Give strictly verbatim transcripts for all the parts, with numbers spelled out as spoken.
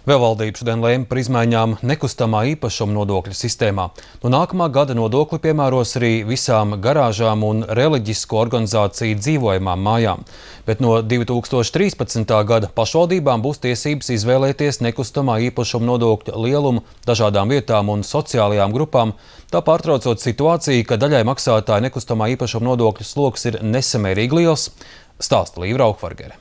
Vēl valdība šodien lēma par izmaiņām nekustamā īpašuma nodokļu sistēmā. No nākamā gada nodokli piemēros arī visām garāžām un reliģisko organizāciju dzīvojamām mājām. Bet no divi tūkstoši trīspadsmitā gada pašvaldībām būs tiesības izvēlēties nekustamā īpašuma nodokļa lielumu dažādām vietām un sociālajām grupām, tā pārtraucot situāciju, ka daļai maksātāji nekustamā īpašuma nodokļu sloks ir nesamērīgi liels, stāsta Līva Raukvargere.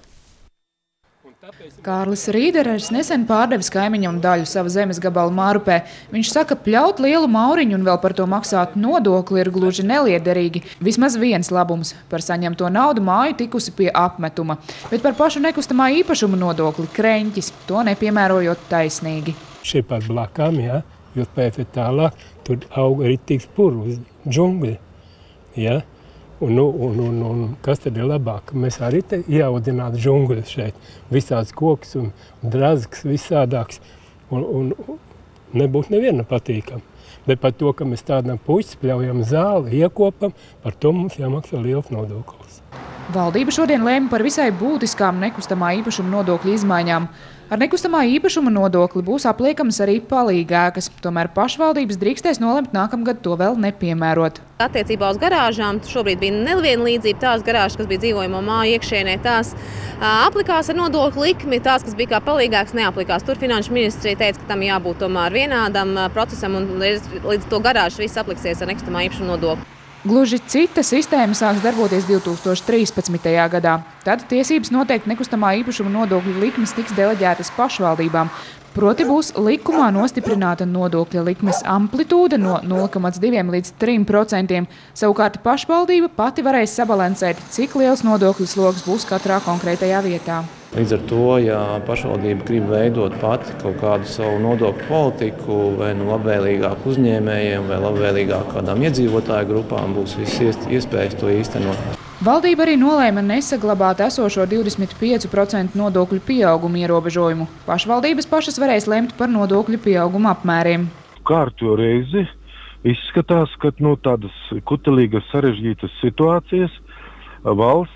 Kārlis Rīderers nesen pārdevis kaimiņam daļu sava zemes gabalu Mārupē. Viņš saka, pļaut lielu mauriņu un vēl par to maksāt nodokli ir gluži neliederīgi. Vismaz viens labums – par saņemto naudu māju tikusi pie apmetuma. Bet par pašu nekustamā īpašuma nodokli kreņķis, to nepiemērojot taisnīgi. Šeit par blakām, jā, jo pēc tālāk tur auga ritīgs purvs, džungļi, jā. Un, un, un, un kas tad ir labāk? Mēs arī te ieaudzinātu džungļus šeit. Visāds koks un drazgs, visādāks. Un, un nebūtu neviena patīkam. Bet par to, ka mēs tādām puķis pļaujam zāli, iekopam, par to mums jāmaksā liels nodoklis. Valdība šodien lēma par visai būtiskām nekustamā īpašuma nodokļu izmaiņām. Ar nekustamā īpašuma nodokli būs apliekamas arī palīgēkas, tomēr pašvaldības drīkstēs nolemt nākamgad to vēl nepiemērot. Attiecībā uz garāžām šobrīd bija nevienlīdzība. Tās garāžas, kas bija dzīvojamo māju iekšienē, tās aplikās ar nodokļu likmi, tās, kas bija kā palīgēkas, neaplikās. Tur finanšu ministrija teica, ka tam jābūt tomēr vienādam procesam un līdz to garāžas viss apliksies ar nekustamā īpašuma nodokli. Gluži cita sistēma sāks darboties divi tūkstoši trīspadsmitajā gadā. Tad tiesības noteikt nekustamā īpašuma nodokļu likmes tiks deleģētas pašvaldībām. Proti būs likumā nostiprināta nodokļa likmes amplitūda no nulle komats divi līdz trim procentiem. Savukārt pašvaldība pati varēs sabalansēt, cik liels nodokļu sloks būs katrā konkrētajā vietā. Līdz ar to, ja pašvaldība grib veidot pati kaut kādu savu nodokļu politiku, vai nu labvēlīgāk uzņēmējiem, vai labvēlīgāk kādām iedzīvotāju grupām, būs visas iespējas to īstenot. Valdība arī nolēma nesaglabāt esošo divdesmit pieci procenti nodokļu pieaugumu ierobežojumu. Pašvaldības pašas varēs lemt par nodokļu pieauguma apmēriem. Kārto reizi izskatās, ka no tādas kutelīgas sarežģītas situācijas valsts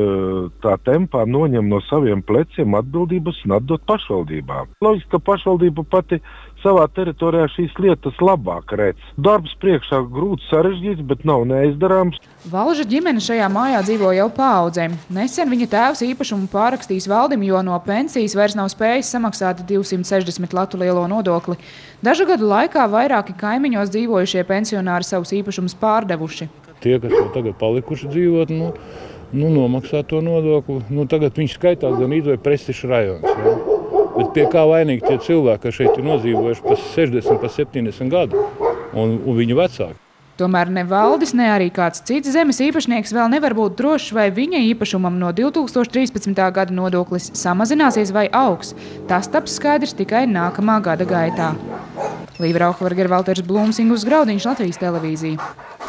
tā tempā noņem no saviem pleciem atbildības un atdot pašvaldībām. Loģiski, ka pašvaldība pati savā teritorijā šīs lietas labāk redz. Darbs priekšā grūti sarežģīts, bet nav neizdarāms. Valža ģimene šajā mājā dzīvo jau paaudzēm. Nesen viņa tēvs īpašumu pārrakstījis valdim, jo no pensijas vairs nav spējis samaksāt divsimt sešdesmit latu lielo nodokli. Dažu gadu laikā vairāki kaimiņos dzīvojušie pensionāri savus īpašumus pārdevuši. Tie, kas jau tagad palikuši dzīvot, nu, nu nomaksā to nodokli. Nu, tagad viņš skaitās gan īdvai prestižs rajons. Ja? Bet pie kā vainīgi tie cilvēki, kas šeit ir nodzīvojuši pa sešdesmit, pa septiņdesmit gadu un, un viņu vecāki. Tomēr ne valdis, ne arī kāds cits zemes īpašnieks vēl nevar būt drošs, vai viņa īpašumam no divi tūkstoši trīspadsmitā gada nodoklis samazināsies vai augs. Tas taps skaidrs tikai nākamā gada gaitā. Līva Raukvargere, Valters Blūmsingus, Graudiņš, Latvijas televīzija.